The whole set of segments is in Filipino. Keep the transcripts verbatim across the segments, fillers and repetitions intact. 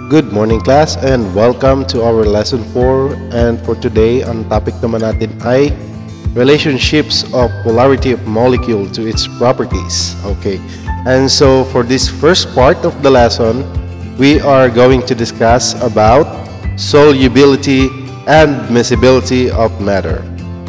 Good morning class and welcome to our lesson four, and for today ang topic naman natin ay relationships of polarity of molecule to its properties. Okay, and so for this first part of the lesson we are going to discuss about solubility and miscibility of matter.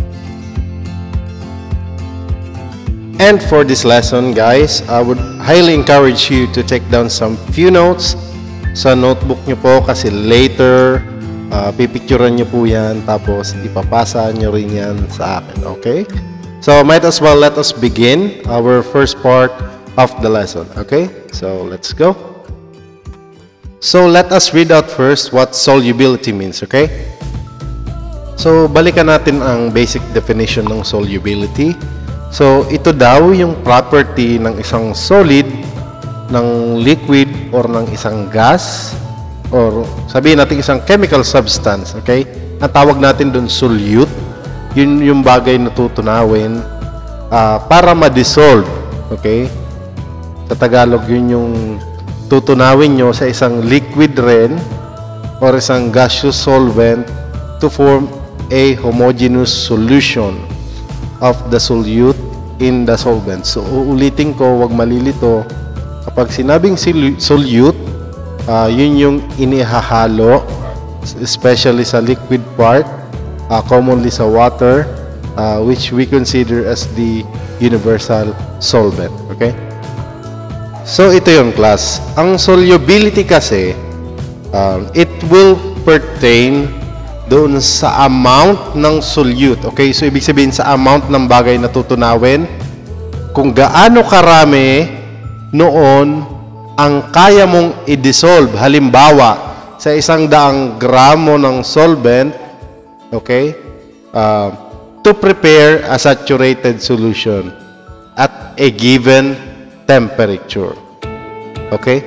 And for this lesson guys, I would highly encourage you to take down some few notes sa notebook nyo po, kasi later uh, pipicturean nyo po yan, tapos ipapasa nyo rin yan sa akin. Okay, so might as well let us begin our first part of the lesson. Okay, so let's go. So let us read out first what solubility means. Okay, so balikan natin ang basic definition ng solubility. So ito daw yung property ng isang solid, ng liquid, or ng isang gas, or sabihin natin isang chemical substance. Okay, ang tawag natin dun solute. Yun yung bagay na tutunawin uh, para ma-dissolve. Okay, sa Tagalog yun yung tutunawin nyo sa isang liquid rin or isang gaseous solvent to form a homogeneous solution of the solute in the solvent. So uulitin ko, wag malilito. Kapag sinabing solute, uh, yun yung inihahalo, especially sa liquid part, uh, commonly sa water, uh, which we consider as the universal solvent. Okay? So ito yung class. Ang solubility kasi, um, it will pertain doon sa amount ng solute. Okay? So ibig sabihin sa amount ng bagay na tutunawin, kung gaano karami noon ang kaya mong i-dissolve. Halimbawa, sa isang daang gramo ng solvent, okay, uh, to prepare a saturated solution at a given temperature. Okay?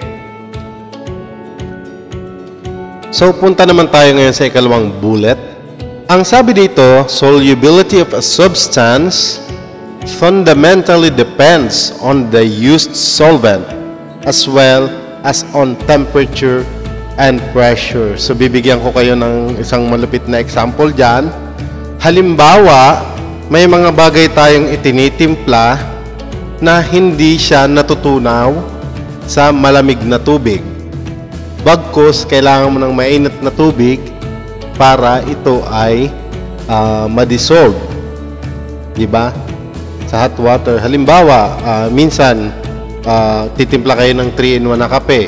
So, punta naman tayo ngayon sa ikalawang bullet. Ang sabi dito, solubility of a substance fundamentally depends on the used solvent as well as on temperature and pressure. So bibigyan ko kayo ng isang malupit na example dyan. Halimbawa, may mga bagay tayong itinitimpla na hindi siya natutunaw sa malamig na tubig. Bagkus, kailangan mo ng mainit na tubig para ito ay uh, ma-dissolve. Diba? Sa hot water. Halimbawa, uh, minsan uh, titimpla kayo ng three in one na kape.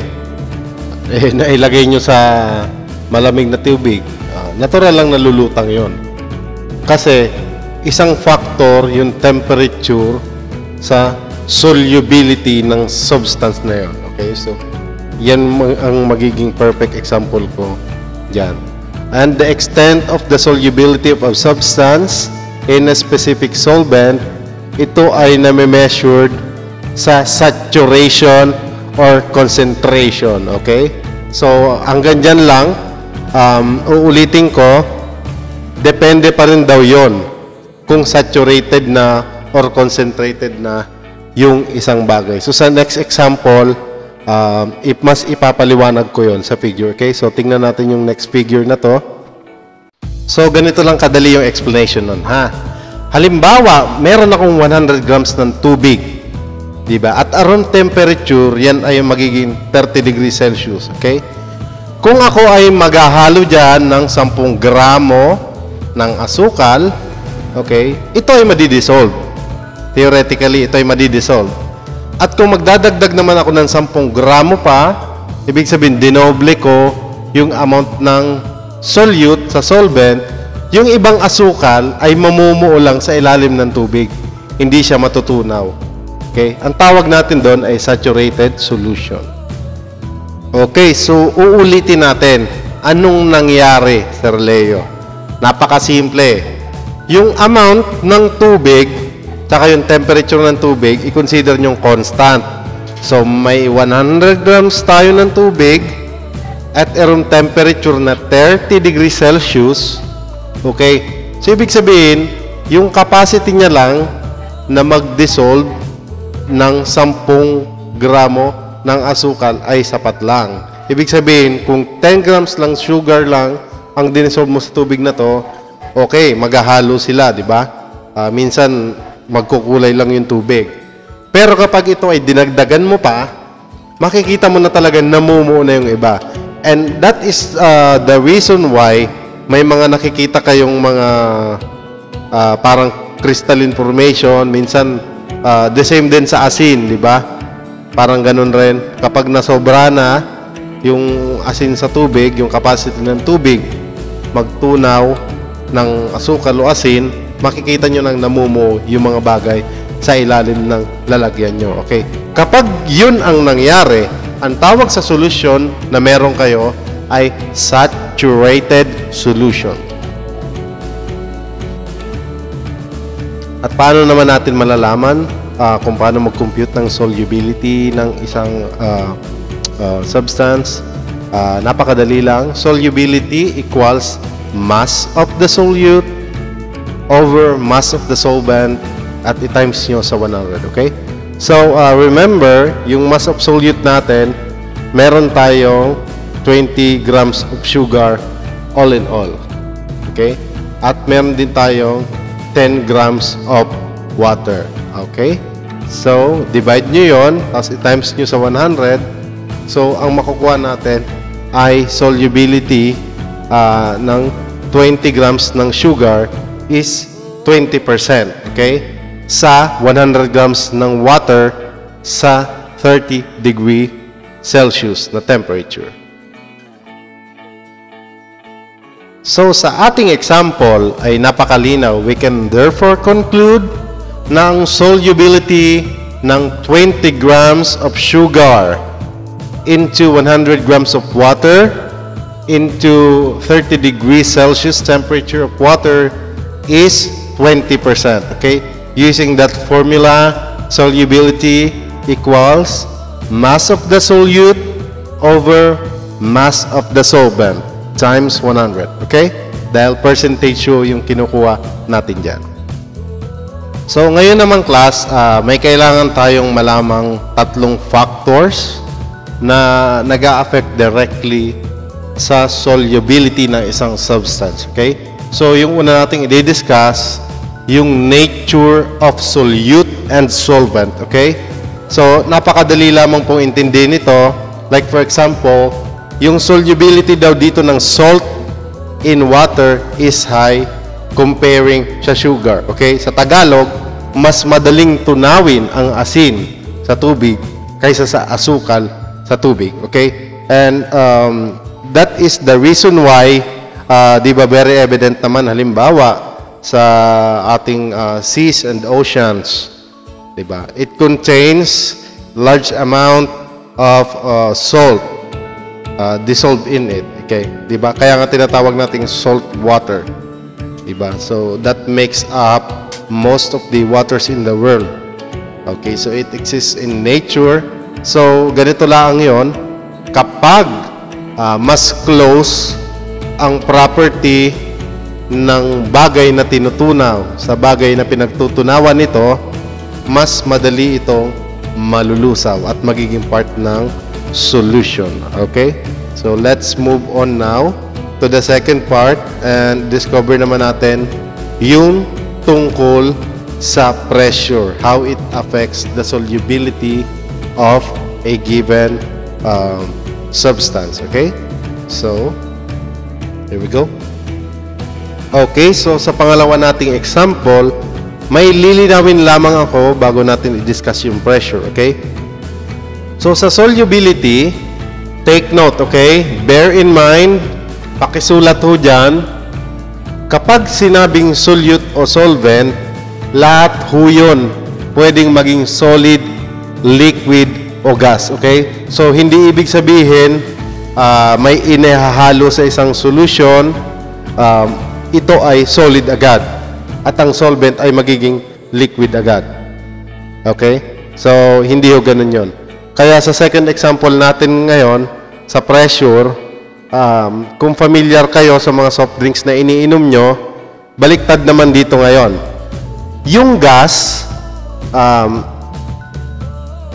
Eh, nailagay nyo sa malamig na tubig. Uh, natural lang nalulutang yon. Kasi isang factor yung temperature sa solubility ng substance na yon. Okay, so yan ang magiging perfect example ko dyan. And the extent of the solubility of a substance in a specific solvent, ito ay nami-measured sa saturation or concentration. Okay? So, hanggang dyan lang, um, uulitin ko, depende pa rin daw yon kung saturated na or concentrated na yung isang bagay. So, sa next example, um, if mas ipapaliwanag ko yon sa figure. Okay? So, tingnan natin yung next figure na to. So, ganito lang kadali yung explanation nun, ha? Halimbawa, meron akong one hundred grams ng tubig, diba? At around temperature, yan ay magiging thirty degrees Celsius, okay? Kung ako ay maghahalo dyan ng ten gramo ng asukal, okay, ito ay madidissolve. Theoretically, ito ay madidissolve. At kung magdadagdag naman ako ng ten gramo pa, ibig sabihin, dinoble ko yung amount ng solute sa solvent, yung ibang asukal ay mamumuo lang sa ilalim ng tubig. Hindi siya matutunaw. Okay? Ang tawag natin doon ay saturated solution. Okay, so uulitin natin. Anong nangyari, Sir Leo? Napakasimple. Yung amount ng tubig, tsaka yung temperature ng tubig, i-consider nyong constant. So, may one hundred grams tayo ng tubig at around temperature na thirty degrees Celsius. Okay? So, ibig sabihin, yung capacity niya lang na mag-dissolve ng ten gramo ng asukal ay sapat lang. Ibig sabihin, kung ten grams lang sugar lang ang dinisolve mo sa tubig na to, okay, maghahalo sila, di ba? Uh, minsan, magkukulay lang yung tubig. Pero kapag ito ay dinagdagan mo pa, makikita mo na talaga namumuo na yung iba. And that is uh, the reason why may mga nakikita kayong mga uh, parang crystalline formation, minsan uh, the same din sa asin, di ba? Parang ganun rin. Kapag nasobra na yung asin sa tubig, yung capacity ng tubig, magtunaw ng asukal o asin, makikita nyo nang namumuo yung mga bagay sa ilalim ng lalagyan nyo. Okay? Kapag yun ang nangyari, ang tawag sa solution na meron kayo ay saturated solution. At paano naman natin malalaman uh, kung paano mag-compute ng solubility ng isang uh, uh, substance? Uh, napakadali lang. Solubility equals mass of the solute over mass of the solvent at i-times nyo sa one hundred. Okay? So, uh, remember, yung mass of solute natin, meron tayong twenty grams of sugar all in all. Okay? At meron din tayong ten grams of water. Okay? So, divide nyo yon, tapos i-times nyo sa one hundred. So, ang makukuha natin ay solubility uh, ng twenty grams ng sugar is twenty percent. Okay? Sa one hundred grams ng water sa thirty degree Celsius na temperature. So, sa ating example ay napakalinaw. We can therefore conclude na ang solubility ng twenty grams of sugar into one hundred grams of water into thirty degrees Celsius temperature of water is twenty percent. Okay? Using that formula, solubility equals mass of the solute over mass of the solvent times one hundred. Okay? Dahil percentage yung kinukuha natin dyan. So, ngayon naman class, uh, may kailangan tayong malamang tatlong factors na nag-a-affect directly sa solubility ng isang substance. Okay? So, yung una nating i-discuss, yung nature of solute and solvent. Okay? So, napakadali lamang pong intindihin ito. Like for example, yung solubility daw dito ng salt in water is high comparing sa sugar. Okay? Sa Tagalog, mas madaling tunawin ang asin sa tubig kaysa sa asukal sa tubig. Okay? And um, that is the reason why, uh, di ba very evident naman, halimbawa, sa ating uh, seas and oceans, di ba? It contains large amount of uh, salt uh, dissolved in it. Okay? Di ba? Kaya nga tinatawag nating salt water. Di ba? So, that makes up most of the waters in the world. Okay? So, it exists in nature. So, ganito lang yon. Kapag uh, mas close ang property ng bagay na tinutunaw sa bagay na pinagtutunawan nito, mas madali itong malulusaw at magiging part ng solution. Okay? So, let's move on now to the second part and discover naman natin yung tungkol sa pressure, how it affects the solubility of a given um, substance. Okay? So, here we go. Okay, so sa pangalawa nating example, may lilinawin lamang ako bago natin i-discuss yung pressure, okay? So sa solubility, take note, okay? Bear in mind, pakisulat ho dyan, kapag sinabing solute o solvent, lahat ho yun pwedeng maging solid, liquid, o gas, okay? So hindi ibig sabihin, uh, may inihahalo sa isang solution, um, ito ay solid agad at ang solvent ay magiging liquid agad. Okay? So, hindi ho ganun yun. Kaya sa second example natin ngayon, sa pressure, um, kung familiar kayo sa mga soft drinks na iniinom nyo, baliktad naman dito ngayon. Yung gas, um,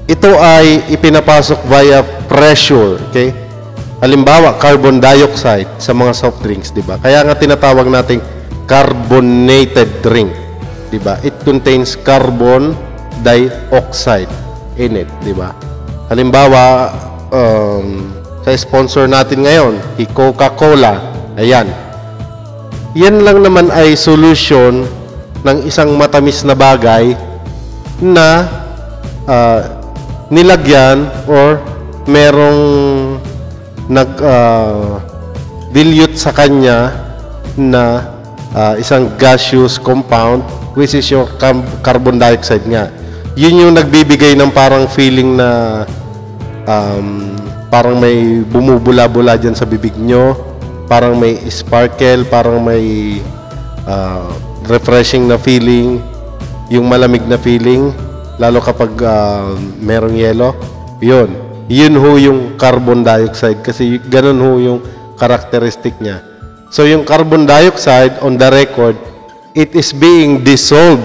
ito ay ipinapasok via pressure, okay? Halimbawa, carbon dioxide sa mga soft drinks, di ba? Kaya nga tinatawag nating carbonated drink, di ba? It contains carbon dioxide in it, di ba? Halimbawa, um, sa sponsor natin ngayon, si Coca-Cola, ayan. Yan lang naman ay solution ng isang matamis na bagay na uh, nilagyan or merong nag uh, dilute sa kanya na uh, isang gaseous compound, which is your carbon dioxide nga. Yun yung nagbibigay ng parang feeling na um, parang may bumubula-bula dyan sa bibig nyo, parang may sparkle, parang may uh, refreshing na feeling, yung malamig na feeling, lalo kapag uh, merong yelo. Yun, yun ho yung carbon dioxide kasi ganun ho yung characteristic niya. So yung carbon dioxide on the record, it is being dissolved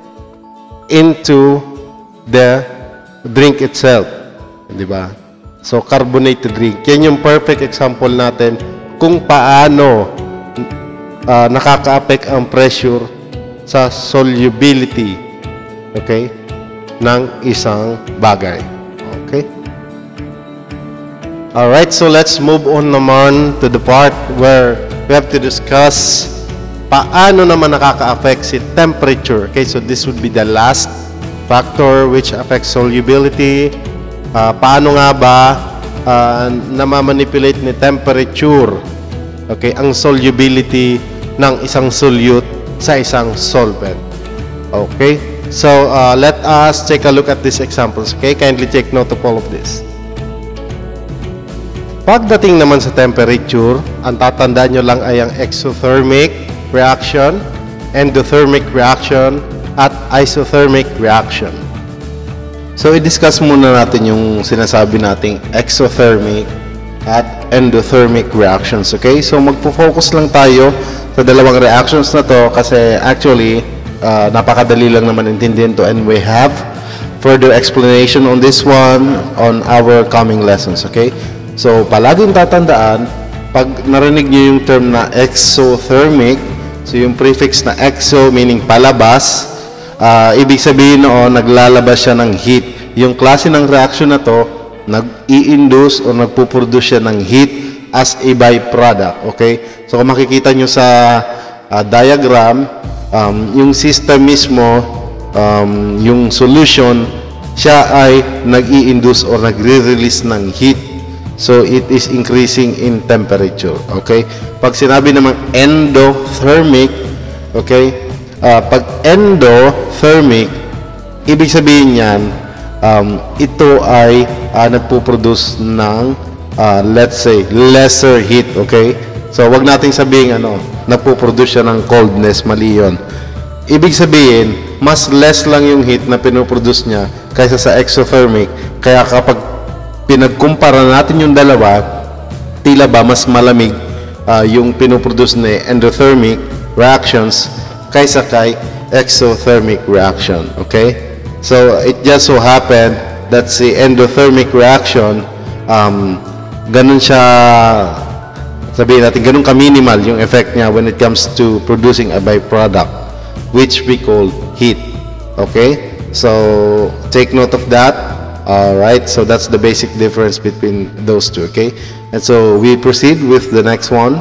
into the drink itself, di ba? So carbonated drink, yan yung perfect example natin kung paano uh, nakaka-affect ang pressure sa solubility, okay, ng isang bagay. Okay? Alright, so let's move on naman to the part where we have to discuss paano naman nakaka-affect si temperature. Okay, so this would be the last factor which affects solubility. Uh, paano nga ba uh, namamanipulate ni temperature, okay, ang solubility ng isang solute sa isang solvent. Okay, so uh, let us take a look at these examples. Okay, kindly take note of all of this. Pagdating naman sa temperature, ang tatandaan nyo lang ay ang exothermic reaction, endothermic reaction, at isothermic reaction. So, i-discuss muna natin yung sinasabi nating exothermic at endothermic reactions, okay? So, magpo-focus lang tayo sa dalawang reactions na to kasi actually, uh, napakadali lang naman intindihin to, and we have further explanation on this one on our coming lessons, okay? So, palaging tatandaan, pag narinig nyo yung term na exothermic, so yung prefix na exo meaning palabas, Uh, ibig sabihin noon, naglalabas siya ng heat. Yung klase ng reaction na to, nag-i-induce o nagpuproduce siya ng heat as a byproduct. Okay? So, kung makikita nyo sa uh, diagram, um, yung system mismo, um, yung solution, siya ay nag-i-induce or nagre-release ng heat. So, it is increasing in temperature. Okay? Pag sinabi namang endothermic, okay, Uh, pag endothermic, ibig sabihin yan, um, ito ay uh, nagpuproduce ng, uh, let's say, lesser heat, okay? So, wag nating sabihin, ano, nagpuproduce siya ng coldness, mali yun. Ibig sabihin, mas less lang yung heat na pinoproduce niya kaysa sa exothermic. Kaya kapag pinagkumpara natin yung dalawa, tila ba mas malamig uh, yung pinoproduce ni endothermic reactions kaysa kay exothermic reaction, okay? So, it just so happened that si endothermic reaction, um, ganun siya, sabihin natin, ganun ka-minimal yung effect niya when it comes to producing a byproduct, which we call heat, okay? So, take note of that, alright? So, that's the basic difference between those two, okay? And so, we proceed with the next one.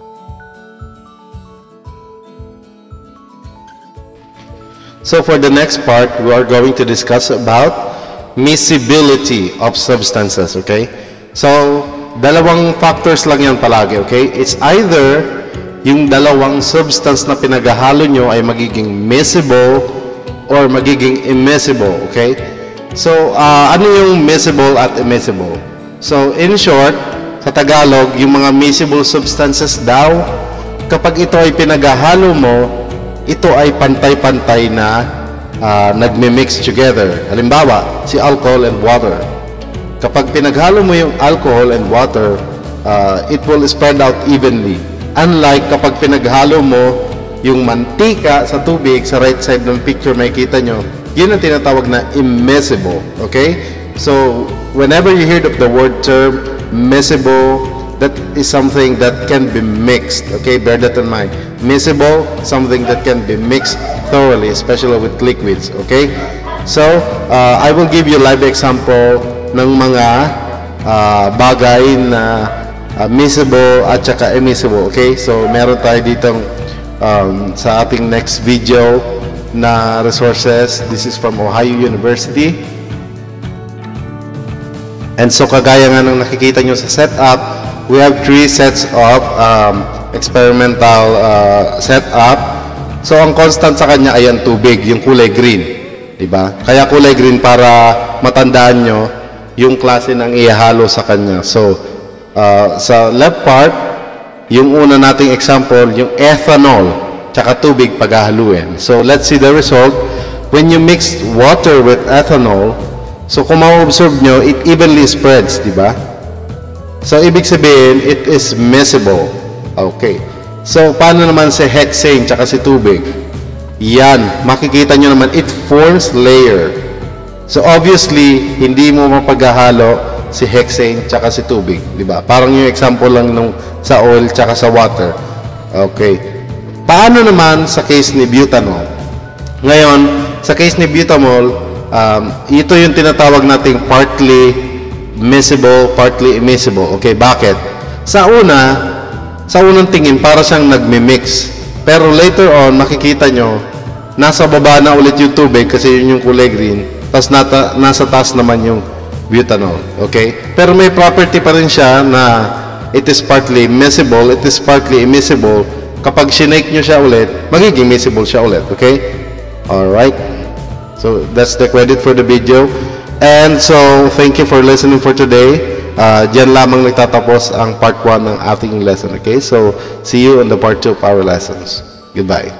So for the next part, we are going to discuss about miscibility of substances, okay? So, dalawang factors lang yan palagi, okay? It's either yung dalawang substance na pinaghahalo nyo ay magiging miscible or magiging immiscible, okay? So, uh, ano yung miscible at immiscible? So, in short, sa Tagalog, yung mga miscible substances daw, kapag ito ay pinaghahalo mo, ito ay pantay-pantay na uh, nagme-mix together. Halimbawa, si alcohol and water. Kapag pinaghalo mo yung alcohol and water, uh, it will spread out evenly. Unlike kapag pinaghalo mo yung mantika sa tubig, sa right side ng picture makikita nyo, yun ang tinatawag na immiscible. Okay? So whenever you hear the word term miscible, that is something that can be mixed. Okay, bear that in mind. Miscible, something that can be mixed thoroughly, especially with liquids. Okay, so uh, I will give you live example ng mga uh, bagay na uh, miscible at saka immiscible. Okay, so meron tayo ditong um, sa ating next video na resources. This is from Ohio University. And so kagaya nga ng nakikita nyo sa setup, we have three sets of um, experimental uh, setup. So ang constant sa kanya ay ang tubig, yung kulay green, diba? Kaya kulay green para matandaan nyo yung klase ng ihalo sa kanya. So uh, sa left part, yung una nating example, yung ethanol tsaka tubig paghahaluin. So let's see the result. When you mix water with ethanol, so kung ma-observe nyo, it evenly spreads, diba? So, ibig sabihin, it is miscible. Okay. So, paano naman si hexane tsaka si tubig? Yan. Makikita nyo naman, it forms layer. So, obviously, hindi mo mapaghahalo si hexane tsaka si tubig. Diba? Parang yung example lang nung sa oil tsaka sa water. Okay. Paano naman sa case ni butanol? Ngayon, sa case ni butanol, um, ito yung tinatawag nating partly miscible, partly immiscible. Okay, bakit? Sa una, sa unang tingin, para siyang nagmi-mix. Pero later on, makikita nyo, nasa baba na ulit yung tubig kasi yun yung kulay green. Tapos nata, nasa taas naman yung butanol. Okay? Pero may property pa rin siya na it is partly miscible, it is partly immiscible. Kapag sinake nyo siya ulit, magiging miscible siya ulit. Okay? Alright? So, that's the credit for the video. And so, thank you for listening for today. Uh, diyan lamang nagtatapos ang part one ng ating lesson. Okay? So, see you on the part two of our lessons. Goodbye.